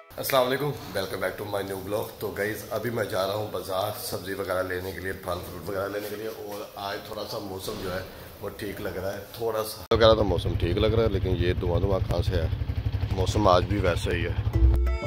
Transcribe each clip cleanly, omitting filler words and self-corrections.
अस्सलाम वालेकुम, welcome back to my new blog. तो गाइज़ अभी मैं जा रहा हूँ बाज़ार सब्ज़ी वगैरह लेने के लिए, फल फ्रूट वगैरह लेने के लिए। और आज थोड़ा सा मौसम जो है वो ठीक लग रहा है, थोड़ा सा वगैरह तो मौसम ठीक लग रहा है, लेकिन ये धुआं धुआं कहाँ से है। मौसम आज भी वैसा ही है।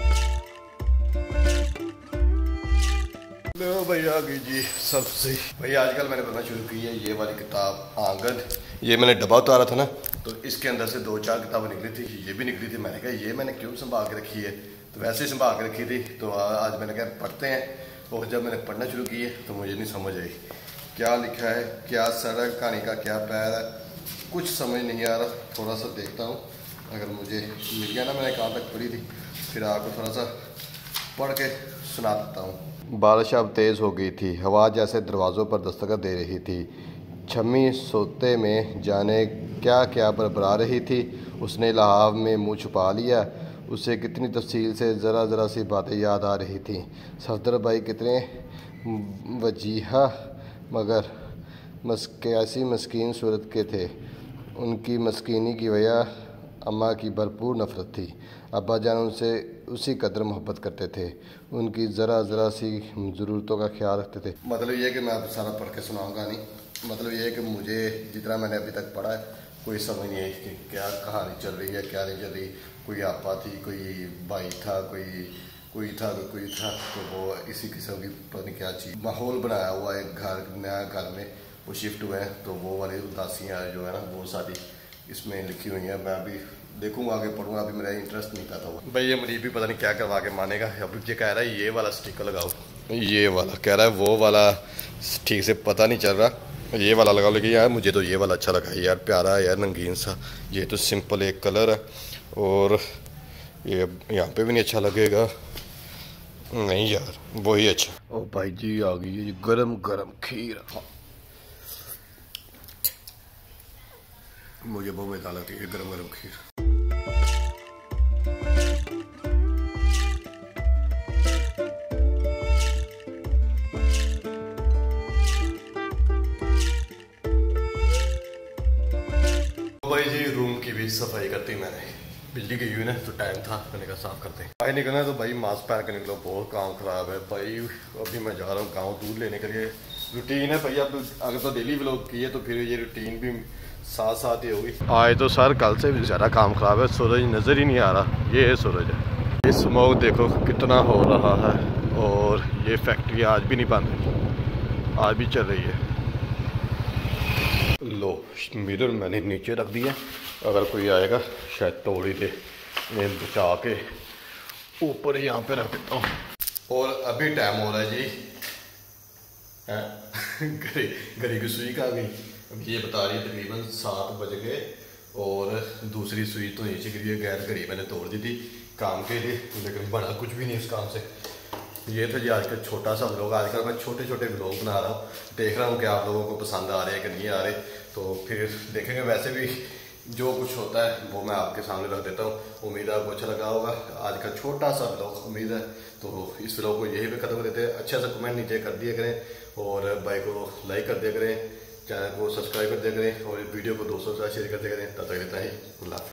लो भाई आ गई जी सब्जी। भाई आजकल मैंने पढ़ना शुरू की है ये वाली किताब आंगन। ये मैंने डब्बा उतारा था ना, तो इसके अंदर से 2-4 किताबें निकली थी, ये भी निकली थी। मैंने कहा ये मैंने क्यों संभाल के रखी है, तो वैसे ही संभाल के रखी थी। तो आज मैंने कहा पढ़ते हैं। और जब मैंने पढ़ना शुरू की है तो मुझे नहीं समझ आई क्या लिखा है, क्या सड़क कहानी का क्या पैर है, कुछ समझ नहीं आ रहा। थोड़ा सा देखता हूँ, अगर मुझे मिल गया ना, मैंने कहाँ तक पढ़ी थी, फिर आपको थोड़ा सा पढ़ के सुना देता हूँ। बारिश अब तेज़ हो गई थी, हवा जैसे दरवाज़ों पर दस्तक दे रही थी। छम्मी सोते में जाने क्या क्या बरबरा रही थी। उसने लहाव में मुँह छुपा लिया। उसे कितनी तफसील से ज़रा ज़रा सी बातें याद आ रही थीं। सफदर भाई कितने वजीहा मगर कैसी मस्कीन सूरत के थे। उनकी मस्कीनी की वजह अम्मा की भरपूर नफ़रत थी। अब्बा जान उनसे उसी कदर मोहब्बत करते थे, उनकी ज़रा ज़रा सी ज़रूरतों का ख्याल रखते थे। मतलब ये है कि मैं आप सारा पढ़ के सुनाऊंगा नहीं। मतलब ये है कि मुझे जितना मैंने अभी तक पढ़ा है कोई समझ नहीं आई कि क्या कहानी चल रही है, क्या नहीं चल रही। कोई आपा थी, कोई भाई था, कोई था। तो वो इसी किस्म की पता नहीं क्या चीज़ माहौल बनाया हुआ है। घर नया घर में वो शिफ्ट हुए हैं, तो वो वाली उदासियाँ जो है ना वो सारी इसमें लिखी हुई है। मैं अभी देखूंगा, आगे पढ़ूंगा। अभी मेरा इंटरेस्ट नहीं था। तो भाई ये मुझे भी पता नहीं क्या करवा के मानेगा। अब ये कह रहा है ये वाला स्टिकर लगाओ, ये वाला कह रहा है, वो वाला ठीक से पता नहीं चल रहा, ये वाला लगाओ। लेकिन यार मुझे तो ये वाला अच्छा लगा यार, प्यारा है यार, रंगीन सा। ये तो सिंपल एक कलर है, और ये यहाँ पे भी नहीं अच्छा लगेगा। नहीं यार वही अच्छा। ओ भाई जी आ गई है गरम गरम खीर। मुझे बहुत मजा लगती है गरम गरम खीर। भाई जी रूम की भी सफाई करती मैंने, बिजली गई हुई ना तो टाइम था, मैंने कहा साफ करते हैं। भाई निकलना है तो भाई मास्क पहन के निकलो, बहुत काम खराब है भाई। अभी मैं जा रहा हूँ गाँव दूध लेने के लिए। रूटीन है भाई, अब अगर तो डेली व्लॉग की है तो फिर ये रूटीन भी साथ साथ ही होगी। आज तो सर कल से भी ज़्यादा काम खराब है, सूरज नज़र ही नहीं आ रहा। ये है सूरज है, ये स्मोक देखो कितना हो रहा है। और ये फैक्ट्री आज भी नहीं बंद, आज भी चल रही है। लो मिरर मैंने नीचे रख दिया, अगर कोई आएगा शायद तोड़ ही दे। मैं बचा के ऊपर यहाँ पे रख देता हूँ। और अभी टाइम हो रहा है जी घड़ी की सुई कहाँ गई। ये बता रही है तकरीबन 7 बज गए, और दूसरी सुई तो नीचे गिरी है। गैर घड़ी मैंने तोड़ दी थी काम के लिए, लेकिन बड़ा कुछ भी नहीं उस काम से। ये था जी आज का छोटा सा व्लॉग। आजकल मैं छोटे छोटे व्लॉग बना रहा हूँ, देख रहा हूँ कि आप लोगों को पसंद आ रहे हैं कि नहीं आ रहे, तो फिर देखेंगे। वैसे भी जो कुछ होता है वो मैं आपके सामने रख देता हूँ। उम्मीद है आपको अच्छा लगा होगा आज का छोटा सा व्लॉग, उम्मीद है। तो इस व्लॉग को यही पे खत्म कर देते हैं। अच्छा सा कमेंट नीचे कर दिया करें, और भाई को लाइक कर दिया करें, चैनल को सब्सक्राइब कर दिया करें, और वीडियो को दोस्तों के साथ शेयर कर दिया करें। तब तक रहता है।